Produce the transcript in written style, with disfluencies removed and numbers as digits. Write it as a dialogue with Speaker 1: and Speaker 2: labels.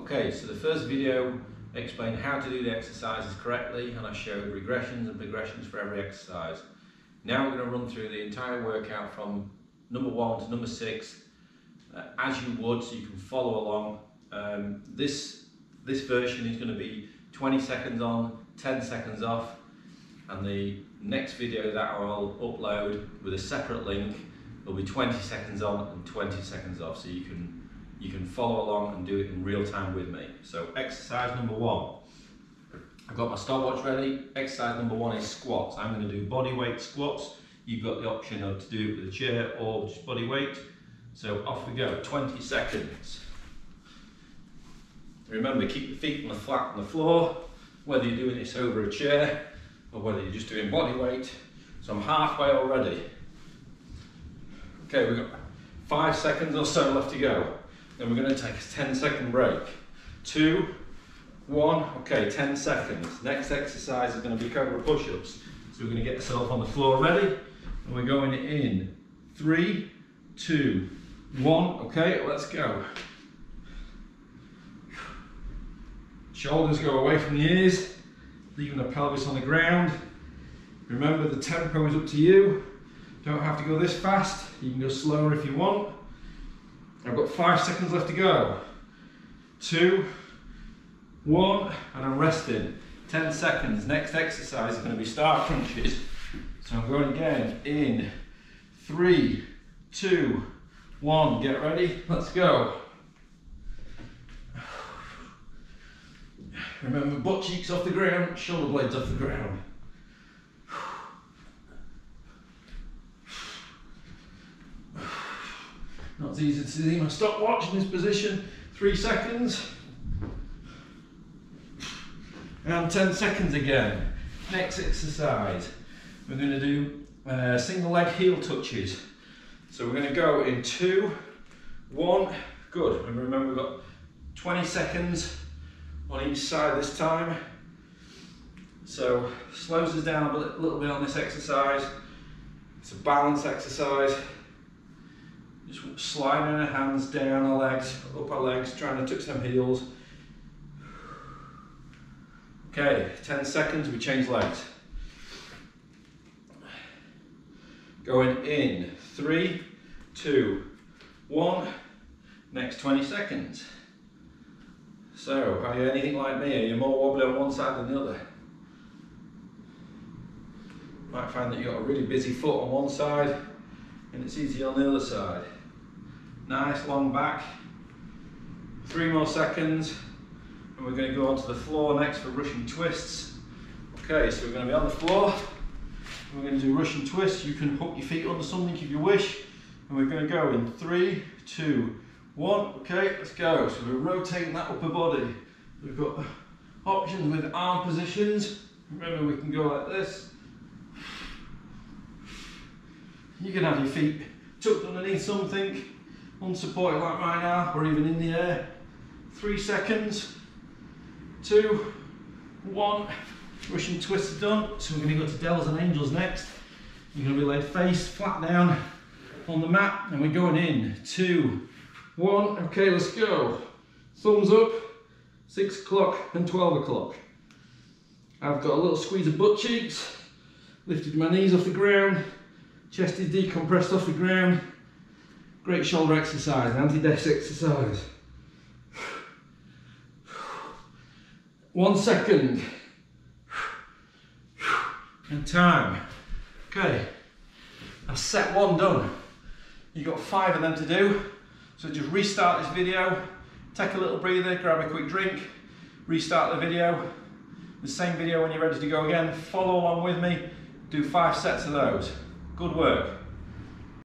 Speaker 1: Okay, so the first video explained how to do the exercises correctly, and I showed regressions and progressions for every exercise. Now we're going to run through the entire workout from number 1 to number 6 as you would, so you can follow along. This version is going to be 20 seconds on, 10 seconds off, and the next video that I'll upload with a separate link will be 20 seconds on and 20 seconds off, so you can follow along and do it in real time with me. So exercise number 1. I've got my stopwatch ready. Exercise number 1 is squats. I'm going to do body weight squats. You've got the option of to do it with a chair or just body weight. So off we go, 20 seconds. Remember, keep your feet flat on the floor, whether you're doing this over a chair or whether you're just doing body weight. So I'm halfway already. Okay, we've got 5 seconds or so left to go. Then we're going to take a 10-second break. 2, 1, okay, 10 seconds. Next exercise is going to be cobra push-ups. So we're going to get ourselves on the floor ready, and we're going in 3, 2, 1, okay, let's go. Shoulders go away from the ears, leaving the pelvis on the ground. Remember, the tempo is up to you. Don't have to go this fast, you can go slower if you want. I've got 5 seconds left to go. 2, 1, and I'm resting. 10 seconds. Next exercise is going to be star crunches. So I'm going again in 3, 2, 1. Get ready, let's go. Remember, butt cheeks off the ground, shoulder blades off the ground. Not as easy to see my stopwatch in this position. 3 seconds. And 10 seconds again. Next exercise, we're going to do single leg heel touches. So we're going to go in 2, 1, good. And remember, we've got 20 seconds on each side this time. So slows us down a little bit on this exercise. It's a balance exercise. Just sliding our hands down our legs, up our legs, trying to touch them heels. Okay, 10 seconds, we change legs. Going in 3, 2, 1. Next 20 seconds. So, are you anything like me? Are you more wobbly on one side than the other? You might find that you've got a really busy foot on one side and it's easy on the other side. Nice long back. 3 more seconds, and we're going to go onto the floor next for Russian twists. Okay, so we're going to be on the floor. We're going to do Russian twists. You can hook your feet under something if you wish, and we're going to go in 3, 2, 1. Okay, let's go. So we're rotating that upper body. We've got options with arm positions. Remember, we can go like this. You can have your feet tucked underneath something, unsupported like mine are, or even in the air. 3 seconds. 2, 1. Russian twists are done. So we're going to go to Dells and Angels next. You're going to be laid face flat down on the mat, and we're going in 2, 1. Okay, let's go. Thumbs up. 6 o'clock and 12 o'clock. I've got a little squeeze of butt cheeks. Lifted my knees off the ground. Chest is decompressed off the ground. Great shoulder exercise, anti-desk exercise. 1 second. And time. Okay, that's set 1 done. You've got 5 of them to do. So just restart this video, take a little breather, grab a quick drink, restart the video. The same video when you're ready to go again. Follow along with me, do 5 sets of those. Good work.